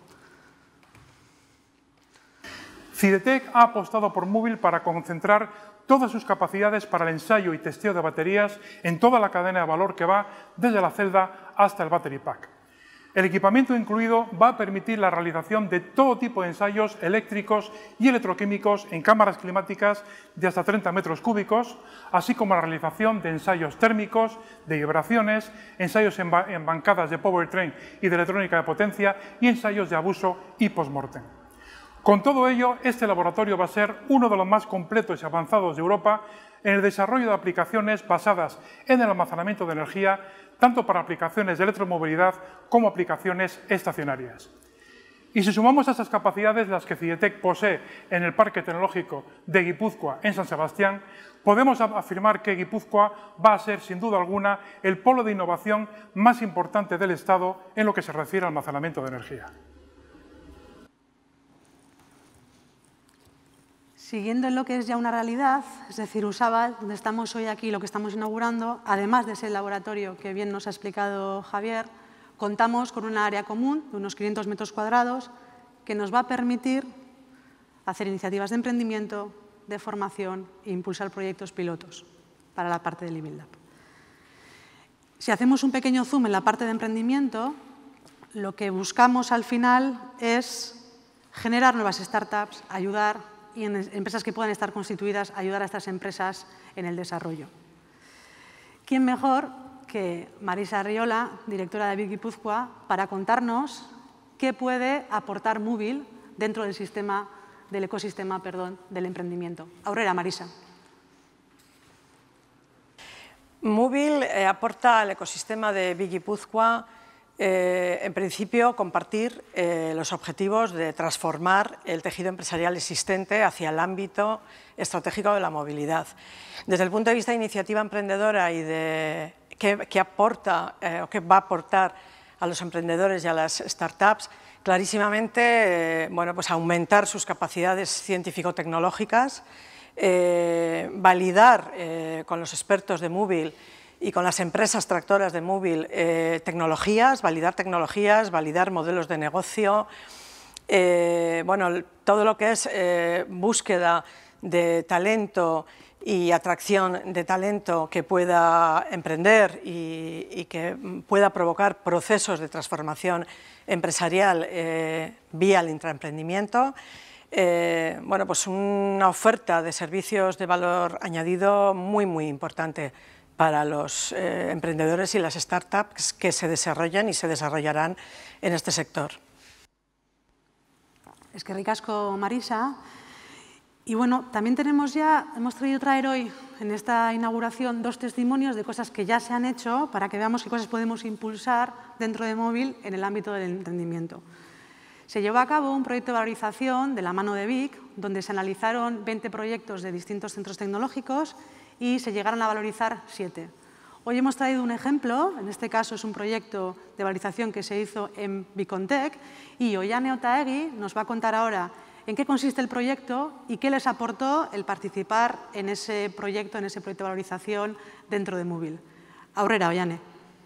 CIDETEC ha apostado por Mooville para concentrar todas sus capacidades para el ensayo y testeo de baterías en toda la cadena de valor que va desde la celda hasta el battery pack. El equipamiento incluido va a permitir la realización de todo tipo de ensayos eléctricos y electroquímicos en cámaras climáticas de hasta 30 metros cúbicos, así como la realización de ensayos térmicos, de vibraciones, ensayos en bancadas de powertrain y de electrónica de potencia y ensayos de abuso y post-mortem. Con todo ello, este laboratorio va a ser uno de los más completos y avanzados de Europa en el desarrollo de aplicaciones basadas en el almacenamiento de energía, tanto para aplicaciones de electromovilidad como aplicaciones estacionarias. Y si sumamos a estas capacidades las que CIDETEC posee en el Parque Tecnológico de Guipúzcoa en San Sebastián, podemos afirmar que Guipúzcoa va a ser, sin duda alguna, el polo de innovación más importante del Estado en lo que se refiere al almacenamiento de energía. Siguiendo en lo que es ya una realidad, es decir, Usabal, donde estamos hoy aquí, lo que estamos inaugurando, además de ese laboratorio que bien nos ha explicado Javier, contamos con una área común de unos 500 metros cuadrados que nos va a permitir hacer iniciativas de emprendimiento, de formación e impulsar proyectos pilotos para la parte del Living Lab. Si hacemos un pequeño zoom en la parte de emprendimiento, lo que buscamos al final es generar nuevas startups, ayudar y en empresas que puedan estar constituidas, ayudar a estas empresas en el desarrollo. ¿Quién mejor que Marisa Arriola, directora de BIC Guipúzcoa, para contarnos qué puede aportar Mooville dentro del ecosistema del emprendimiento? Aurrera, Marisa. Mooville aporta al ecosistema de BIC Guipúzcoa en principio, compartir los objetivos de transformar el tejido empresarial existente hacia el ámbito estratégico de la movilidad. Desde el punto de vista de iniciativa emprendedora y de qué aporta o qué va a aportar a los emprendedores y a las startups, clarísimamente pues aumentar sus capacidades científico-tecnológicas, validar con los expertos de Mooville y con las empresas tractoras de Mooville validar modelos de negocio, todo lo que es búsqueda de talento y atracción de talento que pueda emprender y que pueda provocar procesos de transformación empresarial vía el intraemprendimiento. Pues una oferta de servicios de valor añadido muy importante para los emprendedores y las startups que se desarrollan y se desarrollarán en este sector. Eskerrik asko, Marisa. Y bueno, también hemos traído traer hoy en esta inauguración 2 testimonios de cosas que ya se han hecho para que veamos qué cosas podemos impulsar dentro de Mooville en el ámbito del emprendimiento. Se llevó a cabo un proyecto de valorización de la mano de BIC, donde se analizaron 20 proyectos de distintos centros tecnológicos y se llegaron a valorizar 7. Hoy hemos traído un ejemplo, en este caso es un proyecto de valorización que se hizo en Bicontec y Oiane Otaegi nos va a contar ahora en qué consiste el proyecto y qué les aportó el participar en ese proyecto de valorización dentro de Mooville. Aurrera, Oiane.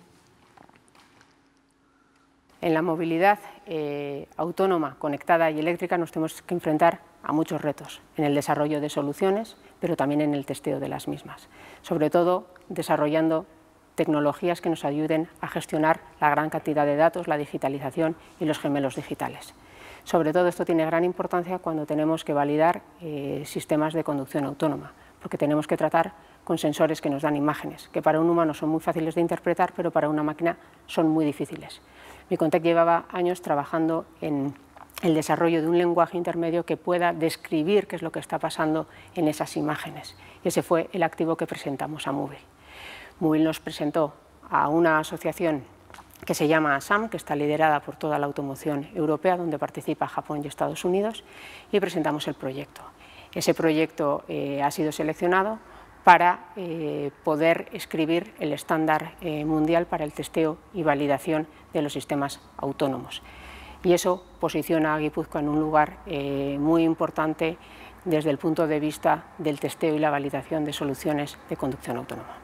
En la movilidad autónoma, conectada y eléctrica nos tenemos que enfrentar a muchos retos en el desarrollo de soluciones, pero también en el testeo de las mismas. Sobre todo, desarrollando tecnologías que nos ayuden a gestionar la gran cantidad de datos, la digitalización y los gemelos digitales. Sobre todo, esto tiene gran importancia cuando tenemos que validar sistemas de conducción autónoma, porque tenemos que tratar con sensores que nos dan imágenes, que para un humano son muy fáciles de interpretar, pero para una máquina son muy difíciles. Bicontec llevaba años trabajando en el desarrollo de un lenguaje intermedio que pueda describir qué es lo que está pasando en esas imágenes. Y ese fue el activo que presentamos a Mooville. Mooville nos presentó a una asociación que se llama ASAM, que está liderada por toda la automoción europea, donde participa Japón y Estados Unidos, y presentamos el proyecto. Ese proyecto ha sido seleccionado para poder escribir el estándar mundial para el testeo y validación de los sistemas autónomos. Y eso posiciona a Guipúzcoa en un lugar muy importante desde el punto de vista del testeo y la validación de soluciones de conducción autónoma.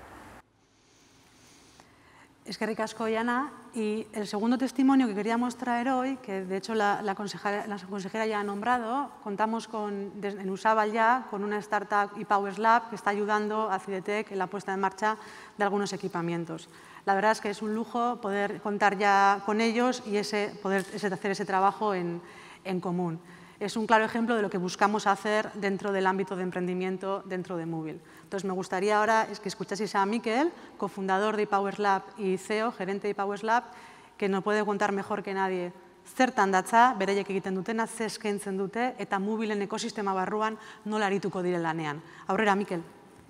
Eskerrik asko, Yana. Y el segundo testimonio que queríamos traer hoy, que de hecho la consejera ya ha nombrado, contamos en Usabal ya con una startup ePowers Lab que está ayudando a Cidetec en la puesta en marcha de algunos equipamientos. La verdad es que es un lujo poder contar ya con ellos y poder hacer ese trabajo en común. Es un claro ejemplo de lo que buscamos hacer dentro del ámbito de emprendimiento dentro de Moovil. Entonces, me gustaría ahora que escuchaseis a Mikel, cofundador de ePowers Lab y CEO, gerente de ePowers Lab, que nos puede contar mejor que nadie zertan datza, beraiek egiten dutena, ze eskaintzen dute, eta Moovilen ekosistema barruan nola arituko diren lanean. Aurrera, Mikel.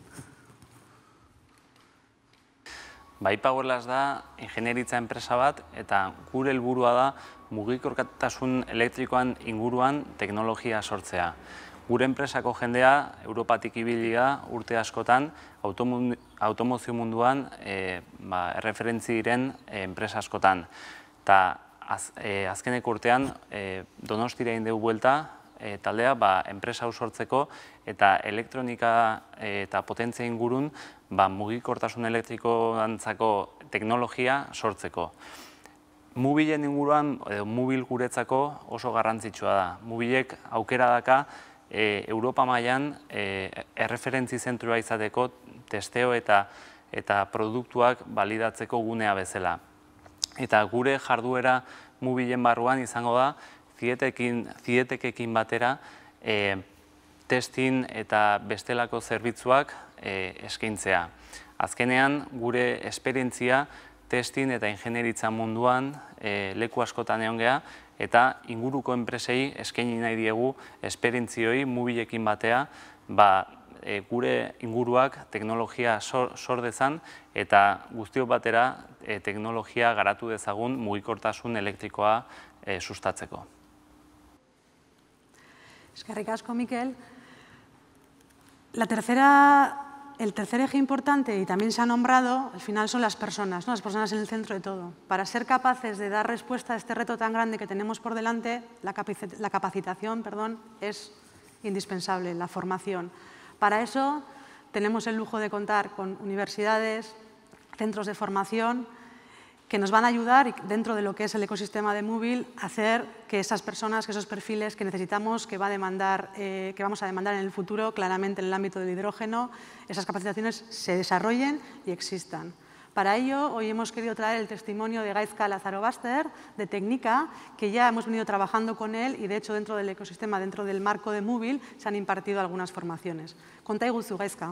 ePowers Lab da ingenieritza enpresa bat eta gure helburua da mugikortasun elektrikoan inguruan teknologia sortzea. Gure enpresako jendea Europatik ibili da urte askotan automozio munduan erreferentzi diren enpresa askotan. Eta azkeneko urtean Donostira egin dugu buelta taldea enpresa hau sortzeko eta elektronika eta potentzia ingurun mugikortasun elektrikoantzako teknologia sortzeko. Moobilen inguruan, Moobil guretzako oso garrantzitsua da. Moobilek aukera daka Europa mailan erreferentzi zentrua izateko testeo eta produktuak balidatzeko gunea bezala. Eta gure jarduera Moobilen barruan izango da Cidetekekin batera testin eta bestelako zerbitzuak eskaintzea. Azkenean, gure esperientzia testin eta ingenieritza munduan leku askotan egon geha, eta inguruko enpresei eskaini nahi diegu esperientzioi Moobilekin batea, gure inguruak teknologia sor dezan eta guztiok batera teknologia garatu dezagun mugikortasun elektrikoa sustatzeko. Eskerrik asko, Mikel. El tercer eje importante, y también se ha nombrado, al final son las personas en el centro de todo. Para ser capaces de dar respuesta a este reto tan grande que tenemos por delante, la capacitación es indispensable, la formación. Para eso tenemos el lujo de contar con universidades, centros de formación, que nos van a ayudar, dentro de lo que es el ecosistema de Moobil, a hacer que esas personas, que esos perfiles que necesitamos, que vamos a demandar en el futuro, claramente en el ámbito del hidrógeno, esas capacitaciones se desarrollen y existan. Para ello, hoy hemos querido traer el testimonio de Gaizka Lazarobaster, de Tecnica, que ya hemos venido trabajando con él y, de hecho, dentro del ecosistema, dentro del marco de Moobil, se han impartido algunas formaciones. Konta iguzu, Gaizka.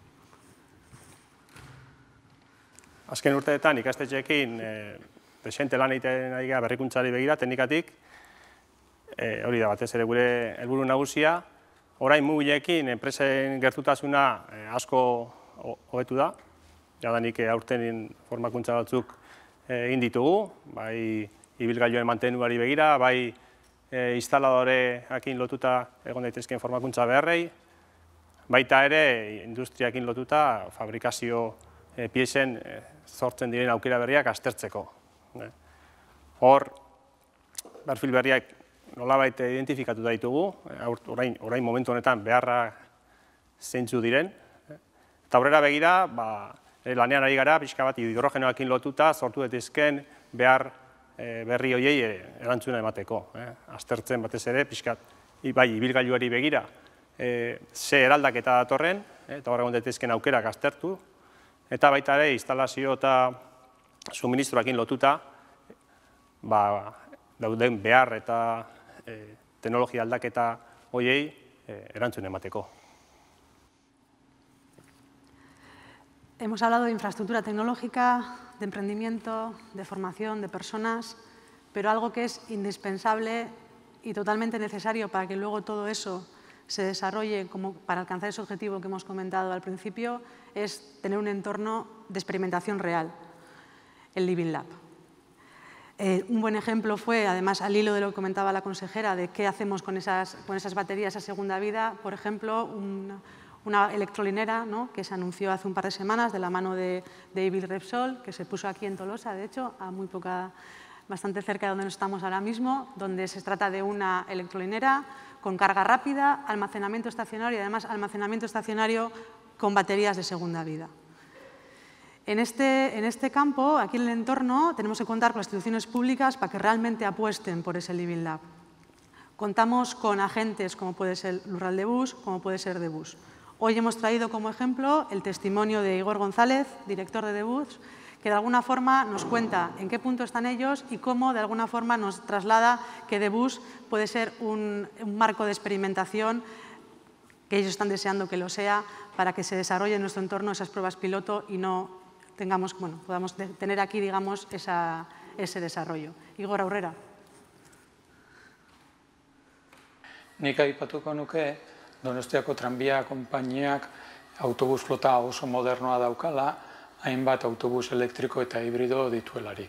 Azken urteetan ikastetxeekin desente lan egiten ari gara berrikuntzari begira, teknikatik, hori da batez ere gure helburu nagusia. Orain Moobilekin enpresen gertutasuna asko hobetu da. Jadanik aurten formakuntza batzuk egin ditugu, bai ibilgailuen mantenuari begira, bai instaladoreekin lotuta egon daitezkeen formakuntza beharrei, baita ere industriakin lotuta fabrikazio piesen sortzen diren aukera berriak aztertzeko. Hor, perfil berriak nolabait identifikatu ditugu, orain momentu honetan beharra zeintzu diren. Eta aurrera begira, lanean ari gara, pixka bat hidrogenoakin lotuta, sortu daitezkeen behar berri horiei erantzuna emateko. Aztertzen batez ere, pixka bai ibilgailuari begira, ze eraldaketa datorren, eta hor egon daitezkeen aukerak aztertu, eta baita ere, instalazio eta suministroakin lotuta, dauden behar eta teknologia aldaketa horiei erantzun emateko. Hemos hablado de infraestructura tecnológica, de emprendimiento, de formación, de personas, pero algo que es indispensable y totalmente necesario para que luego todo eso se desarrolle para alcanzar ese objetivo que hemos comentado al principio, es tener un entorno de experimentación real, el Living Lab. Un buen ejemplo fue, además, al hilo de lo que comentaba la consejera, de qué hacemos con esas baterías a segunda vida. Por ejemplo, una electrolinera, ¿no?, que se anunció hace un par de semanas de la mano de David Repsol, que se puso aquí en Tolosa, de hecho, bastante cerca de donde nos estamos ahora mismo, donde se trata de una electrolinera con carga rápida, almacenamiento estacionario y, además, almacenamiento estacionario con baterías de segunda vida. En este campo, aquí en el entorno, tenemos que contar con las instituciones públicas para que realmente apuesten por ese Living Lab. Contamos con agentes como puede ser Lurraldebus, como puede ser Debus. Hoy hemos traído como ejemplo el testimonio de Igor González, director de Debus, que de alguna forma nos cuenta en qué punto están ellos y cómo de alguna forma nos traslada que Debus puede ser un marco de experimentación, que ellos están deseando que lo sea, para que se desarrolle en nuestro entorno esas pruebas piloto y no podamos tener aquí, digamos, ese desarrollo. Igor, aurrera. Nik aipatuko nuke Donostiako tranbia konpainiak autobus flota oso modernoa daukala, hainbat autobus elektriko eta hibrido dituelarik.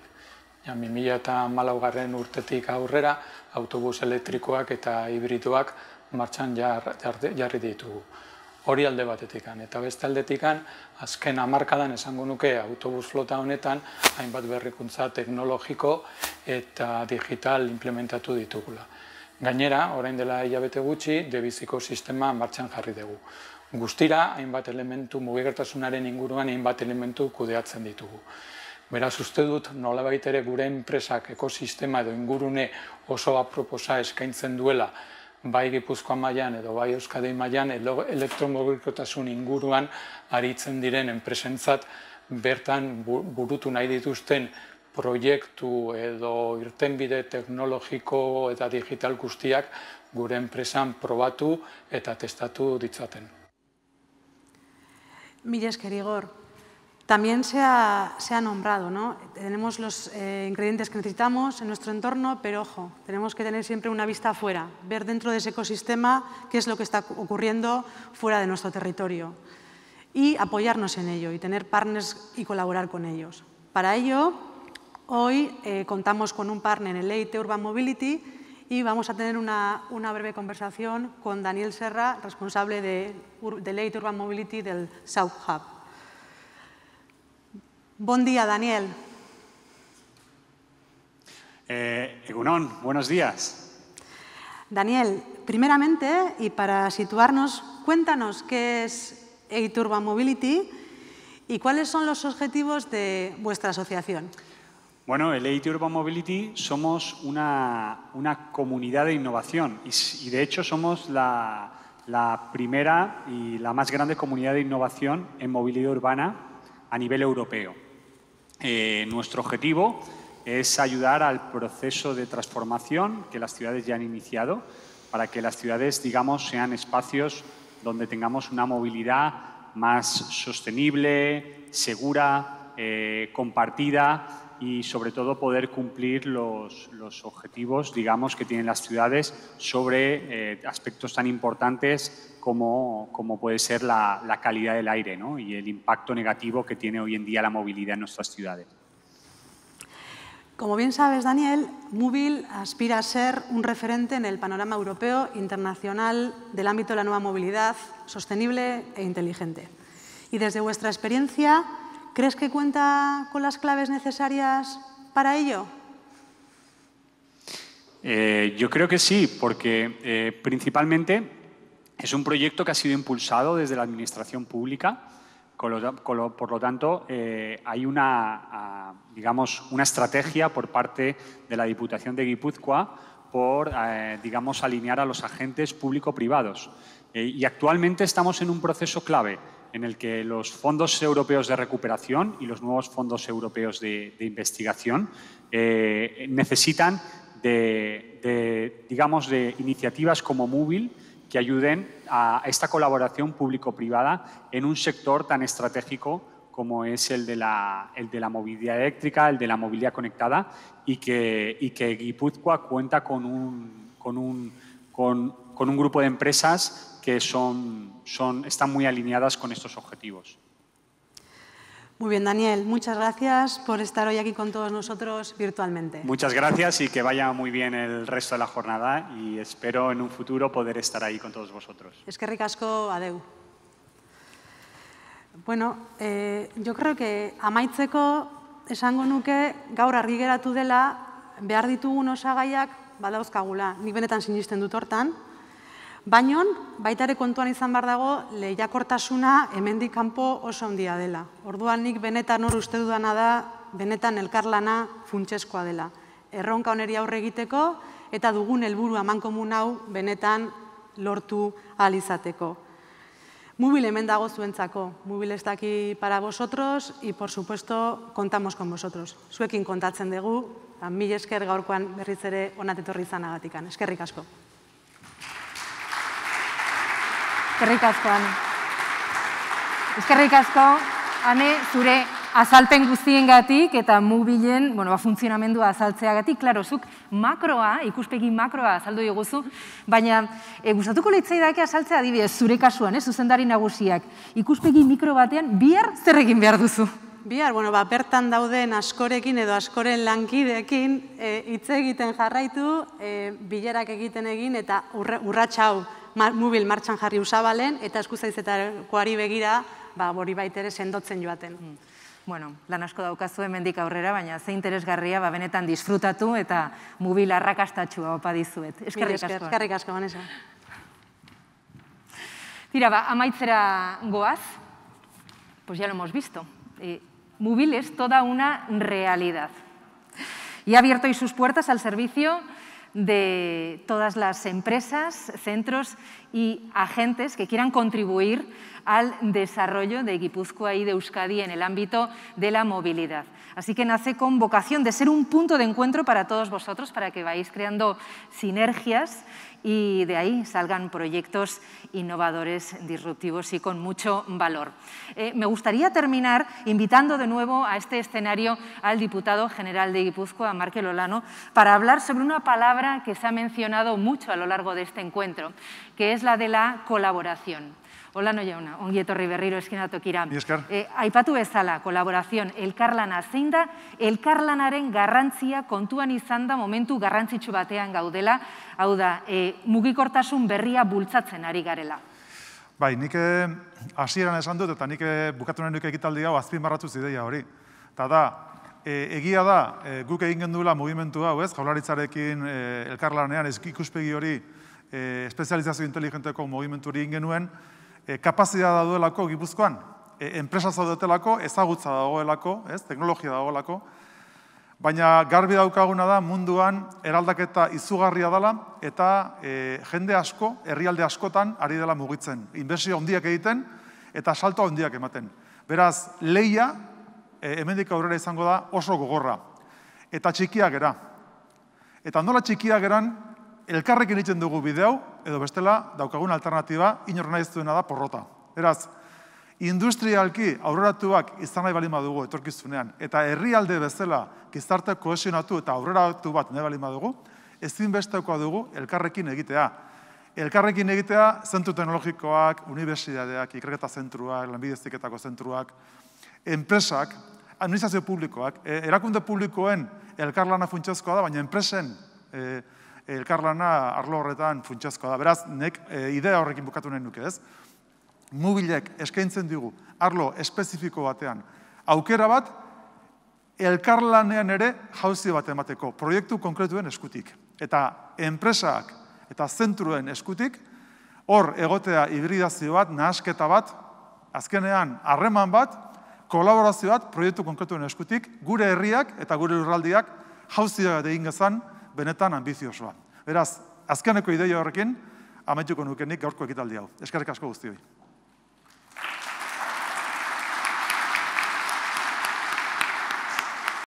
2014 urtetik aurrera autobus elektrikoak eta hibridoak martxan jarri ditugu. Hori alde batetikan, eta beste aldetikan, azken hamarkadan esango nuke autobus flota honetan hainbat berrikuntza teknologiko eta digital implementatu ditugula. Gainera, orain dela hilabete gutxi, debiziko sistema martxan jarri dugu. Guztira, hainbat elementu, mugikortasunaren inguruan hainbat elementu kudeatzen ditugu. Beraz, uste dut nolabait ere gure enpresak ekosistema edo ingurune oso aproposa eskaintzen duela, bai Gipuzkoa mailan edo bai Euskadi mailan elektromobilkotasun inguruan aritzen diren enpresentzat bertan burutu nahi dituzten proiektu edo irtenbide teknologiko eta digital guztiak gure enpresan probatu eta testatu ditzaten. Mila esker, Igor. También se ha nombrado, ¿no? Tenemos los ingredientes que necesitamos en nuestro entorno, pero ojo, tenemos que tener siempre una vista afuera, ver dentro de ese ecosistema qué es lo que está ocurriendo fuera de nuestro territorio y apoyarnos en ello y tener partners y colaborar con ellos. Para ello, hoy contamos con un partner en Leite Urban Mobility y vamos a tener una breve conversación con Daniel Serra, responsable de Leite Urban Mobility del South Hub. Buen día, Daniel. Egunon, buenos días. Daniel, primeramente, y para situarnos, cuéntanos qué es Leite Urban Mobility y cuáles son los objetivos de vuestra asociación. Bueno, el Leite Urban Mobility somos una comunidad de innovación y de hecho somos la primera y la más grande comunidad de innovación en movilidad urbana a nivel europeo. Nuestro objetivo es ayudar al proceso de transformación que las ciudades ya han iniciado para que las ciudades, digamos, sean espacios donde tengamos una movilidad más sostenible, segura, compartida y, sobre todo, poder cumplir los objetivos, digamos, que tienen las ciudades sobre aspectos tan importantes como puede ser la calidad del aire, ¿no? Y el impacto negativo que tiene hoy en día la movilidad en nuestras ciudades. Como bien sabes, Daniel, Movil aspira a ser un referente en el panorama europeo e internacional del ámbito de la nueva movilidad sostenible e inteligente. Y desde vuestra experiencia, ¿crees que cuenta con las claves necesarias para ello? Yo creo que sí, porque principalmente es un proyecto que ha sido impulsado desde la Administración Pública. Por lo tanto, hay una estrategia por parte de la Diputación de Guipúzcoa por, digamos, alinear a los agentes público-privados. Y actualmente estamos en un proceso clave en el que los fondos europeos de recuperación y los nuevos fondos europeos de investigación necesitan de iniciativas como Movil que ayuden a esta colaboración público-privada en un sector tan estratégico como es el de la movilidad eléctrica, el de la movilidad conectada y que Guipúzcoa cuenta con un grupo de empresas que están muy alineadas con estos objetivos. Muy bien, Daniel, muchas gracias por estar hoy aquí con todos nosotros virtualmente. Muchas gracias y que vaya muy bien el resto de la jornada y espero en un futuro poder estar ahí con todos vosotros. Eskerrik asko, adeu. Bueno, yo creo que amaitzeko esango nuke gaur argi geratu dela behar ditugun osagaiak badauzkagula. Nik benetan sinisten dut hortan. Baina, baita ere kontuan izan behar dago, lehiakortasuna hemendik kanpo oso handia dela. Orduan nik benetan hor uste dudana da, benetan elkarlana funtsezkoa dela. Erronka honeri aurre egiteko eta dugun helburu amankomun hau benetan lortu ahal izateko. Mubil hemen dago zuentzako. Mubil ez daki para vosotros y, por supuesto, contamos con vosotros. Zuekin kontatzen dugu, mila esker gaurkoan berriz ere onat etorri izanagatikan. Eskerrik asko. Eskerrik asko, Ane. Eskerrik asko, Ane, zure azalpen guztiengatik eta mubilen funtzionamendua azaltzeagatik. Klaro, zuk makroa, ikuspegi makroa azaldu diguzu, baina gustatuko litzaidake azaltzea adibidez, zure kasuan, zuzendari nagusiak, ikuspegi mikro batean, bihar zer egin behar duzu? Bihar, bertan dauden askorekin edo askoren lankideekin hitz egiten jarraitu, bilerak egiten egin eta urratxau mubil martxan jarri usabalen eta eskuzaizetarakoari begira hori baitere sendotzen joaten. Bueno, lan asko daukazu hemendik aurrera, baina ze interesgarria benetan disfrutatu eta mubil arrakastatxua opa dizuet. Eskerrik asko. Eskerrik asko, Vanessa. Tira, amaitzera goaz, pues ya lo hemos visto. Mubil es toda una realidad. Y ha abierto hoy sus puertas al servicio de todas las empresas, centros y agentes que quieran contribuir al desarrollo de Guipúzcoa y de Euskadi en el ámbito de la movilidad. Así que nace con vocación de ser un punto de encuentro para todos vosotros, para que vayáis creando sinergias y de ahí salgan proyectos innovadores, disruptivos y con mucho valor. Me gustaría terminar invitando de nuevo a este escenario al diputado general de Guipúzcoa, a Markel Olano, para hablar sobre una palabra que se ha mencionado mucho a lo largo de este encuentro, que es la de la colaboración. Olano jauna, ongi etorri berriro eskenatokira. Aipatu bezala, kolaborazioan, elkarlana zein da, elkarlanaren garrantzia kontuan izan da momentu garrantzitsu batean gaudela, hau da, mugikortasun berria bultzatzen ari garela. Bai, nik hasieran esan dut eta nik bukatu nahi nuke ekitaldi hau azpimarratuz ideia hori. Eta da, egia da, guk egin genduela mugimendu hau, Jaurlaritzarekin elkarlanean ikuspegi hori espezializazio inteligenteko mugimendu hori egin genuen, kapazitatea duelako Gipuzkoan, enpresa zaudetelako, ezagutza dagoelako, teknologia dagoelako, baina garbi daukaguna da munduan eraldaketa izugarria dela eta jende asko, herrialde askotan ari dela mugitzen, inbertsio handiak egiten eta salto handiak ematen. Beraz, lehia, hemendik aurrera izango da oso gogorra eta txikiak gera. Eta nola txikiak geran, elkarrekin egiten dugu bide hau, edo bestela daukagun alternatiba, inor nahi ez duena da porrota. Beraz, industrialki aurreratuak izan nahi balin badugu etorkizunean, eta herrialde bezala gizarte kohesionatu eta aurreratu bat nahi balin badugu, ezinbestekoa dugu elkarrekin egitea. Elkarrekin egitea zentru teknologikoak, unibertsitateak, ikerketa zentruak, lanbide heziketako zentruak, enpresak, administrazio publikoak, erakunde publikoen elkarlana funtsezkoa da, baina enpresen elkarlana arlo horretan funtsezkoa da. Beraz, nek idea horrekin bukatu nahi nuke, ez? Mubilek eskaintzen digu arlo espezifiko batean aukera bat elkarlanean ere jauzi bat emateko, proiektu konkretuen eskutik. Eta enpresak eta zentruen eskutik hor egotea hibridazio bat, nahasketa bat, azkenean harreman bat, kolaborazio bat, proiektu konkretuen eskutik, gure herriak eta gure lurraldiak jauzi bat egin gezan benetan ambiziosoa. Beraz, azkeneko ideia horrekin, amaituko nukenik gaurko ekitaldi hau. Eskerrik asko guztioi.